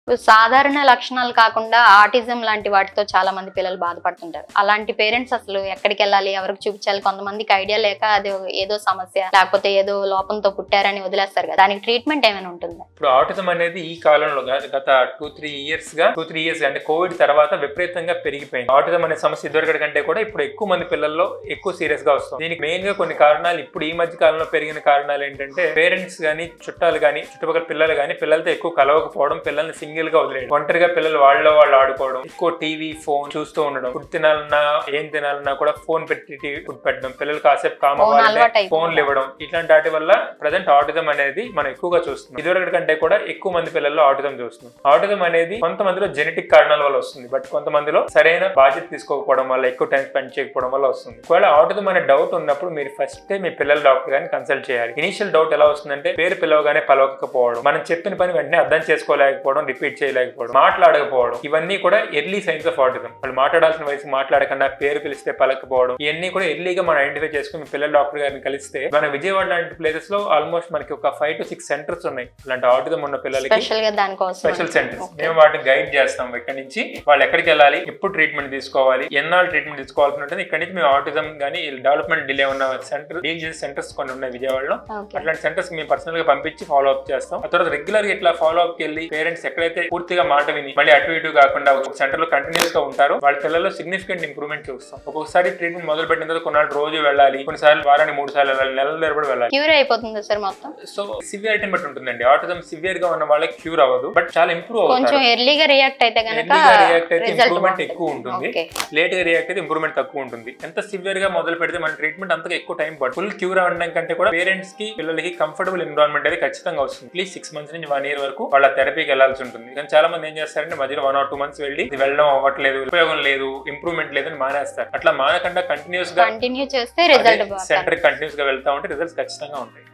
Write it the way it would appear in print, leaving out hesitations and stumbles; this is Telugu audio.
సాధారణ లక్షణాలు కాకుండా ఆటిజం లాంటి వాటితో చాలా మంది పిల్లలు బాధపడుతుంటారు. అలాంటి పేరెంట్స్ అసలు ఎక్కడికి వెళ్ళాలి, ఎవరికి చూపించాలి? కొంతమందికి ఐడియా లేక అది ఏదో సమస్య లేకపోతే ఏదో లోపంతో పుట్టారని వదిలేస్తారు కదా, దానికి ట్రీట్మెంట్ ఏమైనా ఉంటుందా? ఇప్పుడు ఆటిజం అనేది ఈ కాలంలో గత 2-3 ఇయర్స్ అంటే కోవిడ్ తర్వాత విపరీతంగా పెరిగిపోయింది. ఆటిజం అనే సమస్య ఇదివరకటి కంటే కూడా ఇప్పుడు ఎక్కువ మంది పిల్లల్లో ఎక్కువ సీరియస్ గా వస్తుంది. దీనికి మెయిన్ గా కొన్ని కారణాలు, ఇప్పుడు ఈ మధ్య కాలంలో పెరిగిన కారణాలు ఏంటంటే పేరెంట్స్ గానీ, చుట్టాలు గానీ, చుట్టుపక్కల పిల్లలు గానీ పిల్లలతో ఎక్కువ కలవకపోవడం, పిల్లల్ని సింగిల్ గా వదిలేయడం, ఒంటరిగా పిల్లలు వాళ్ళు ఆడుకోవడం, ఎక్కువ టీవీ ఫోన్ చూస్తూ ఉండడం, ఫుడ్ తినాలన్నా ఏం తినాలన్నా కూడా ఫోన్ పెట్టి ఫుడ్ పెట్టడం, పిల్లలు కాసేపు ఫోన్లు ఇవ్వడం, ఇట్లాంటి వాటి వల్ల ప్రజెంట్ ఆటిజం అనేది మనం ఎక్కువగా చూస్తున్నాం. ఇదివరకటి కంటే కూడా ఎక్కువ మంది పిల్లల్లో ఆటిజం చూస్తున్నాం. ఆటిజం అనేది కొంతమందిలో జెనెటిక్ కారణాల వల్ల వస్తుంది, బట్ కొంతమందిలో సరైన బాధ్యత తీసుకోకపోవడం వల్ల, ఎక్కువ టైం స్పెండ్ చేయకపోవడం వల్ల వస్తుంది. ఒకవేళ ఆటిజం అనే డౌట్ ఉన్నప్పుడు మీరు ఫస్ట్ మీ పిల్లల డాక్టర్ గారిని కన్సల్ట్ చేయాలి. ఇనిషియల్ డౌట్ ఎలా వస్తుందంటే పేరు పిలవగానే పలవకపోవడం, మనం చెప్పిన పని వెంటనే అర్థం చేసుకోలేకపోవడం, రిపీట్ చేయలేకపోవడం, మాట్లాడకపోవడం, ఇవన్నీ కూడా ఎర్లీ సైన్స్ ఆఫ్ ఆటిజం. వాళ్ళు మాట్లాడాల్సిన వయసు మాట్లాడకుండా పేరు పిలిస్తే పలకపోవడం, ఇవన్నీ కూడా ఎర్లీగా మనం ఐడెంటిఫై చేసుకుని పిల్లల డాక్టర్ గారిని కలిస్తే, మన విజయవాడ లాంటి ప్లేసెస్ లో ఆల్మోస్ట్ మనకి ఒక 5 to 6 సెంటర్స్ ఉన్నాయి ఇలాంటి ఆటిజం ఉన్న పిల్లలకి, స్పెషల్ సెంటర్స్. మేము వాటిని గైడ్ చేస్తాం. ఇక్కడ నుంచి వాళ్ళు ఎక్కడికి వెళ్ళాలి, ఎప్పుడు ట్రీట్మెంట్ తీసుకోవాలి, ఎన్నాళ్ళు ట్రీట్మెంట్ తీసుకోవాల్సి ఉంటుంది. ఇక్కడ నుంచి మేము ఆటిజం కానీ డెవలప్మెంట్ డిలే ఉన్న డీల్ చేసే సెంటర్స్ కొన్ని ఉన్నాయి విజయవాడలో. అట్లాంటి సెంటర్స్ మేము పర్సనల్ గా పంపించి ఫాలో అప్ చేస్తాం. ఆ తర్వాత రెగ్యులర్ గా ఇట్లా ఫాలో అప్ కి వెళ్ళి పేరెంట్స్ ఎక్కడైతే పూర్తిగా మాట విని మళ్ళీ అటు ఇటు కాకుండా ఒక సెంటర్ లో కంటిన్యూస్ గా ఉంటారో వాళ్ళ పిల్లల్లో సిగ్నిఫికెంట్ ఇంప్రూవ్మెంట్ చూస్తాం. ఒక్కొక్కసారి ట్రీట్మెంట్ మొదలు పెట్టిన తర్వాత కొన్నాళ్ళు రోజు వెళ్ళాలి, కొన్నిసార్లు వారానికి 3 సార్లు వెళ్ళాలి, నెలల తరబడి వెళ్ళాలి. క్యూర్ అయిపోతుంది సార్ మొత్తం? సో సివియారిటీ బట్టి ఉంటుందండి. ఆటిజం సివియర్ గా ఉన్న వాళ్ళకి క్యూర్ అవ్వదు, బట్ చాలా ఇంప్రూవ్ అవుతుంది. కొంచెం ఎర్లీగా రియాక్ట్ అయితే ఇంప్రూవ్మెంట్ ఎక్కువ ఉంటుంది, లేట్ గా రియాక్ట్ అయితే ఇంప్రూవ్మెంట్ తక్కువ ఉంటుంది. ఎంత సివియర్ గా మొదలు పెడితే మన ట్రీట్మెంట్ అంతగా ఎక్కువ టైం పడుతుంది. ఫుల్ క్యూర్ అవ్వడం కంటే కూడా పేరెంట్స్ కి పిల్లలకి కంఫర్టబుల్ ఎన్విరాన్మెంట్ అయితే ఖచ్చితంగా వస్తుంది. అట్లీస్ట్ 6 months నుంచి 1 year వరకు వాళ్ళ థెరపీకి వెళ్లాల్సి ఉంటుంది. కానీ చాలా మంది ఏం చేస్తారంటే మధ్యలో 1 or 2 months వెళ్ళి వెళ్ళడం అవ్వట్లేదు, ఉపయోగం లేదు, ఇంప్రూవ్మెంట్ లేదని మానేస్తారు. అట్లా మానకుండా కంటిన్యూస్ గా సెంటర్ కంటిన్యూస్ గా వెళ్తా ఉంటే రిజల్ట్స్ ఖచ్చితంగా ఉంటాయి.